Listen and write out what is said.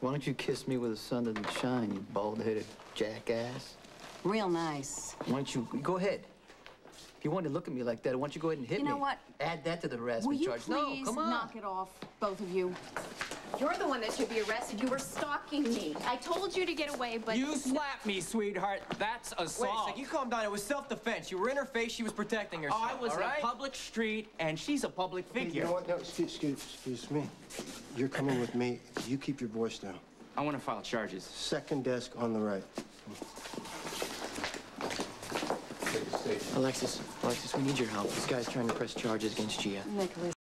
Why don't you kiss me with the sun doesn't shine, you bald-headed jackass? Real nice. Why don't you go ahead? If you want to look at me like that, why don't you go ahead and hit me? You know what? Add that to the harassment Will you charge. please No, come on. knock it off, both of you? You're the one that should be arrested. You were stalking me. I told you to get away, but... You slapped me, sweetheart. That's assault. Wait a sec, you calm down. It was self-defense. You were in her face. She was protecting herself. I was all in right? a public street, and she's a public figure. You know what? No, excuse me. You're coming with me. You keep your voice down. I want to file charges. Second desk on the right. Alexis, we need your help. This guy's trying to press charges against Gia. Nicholas.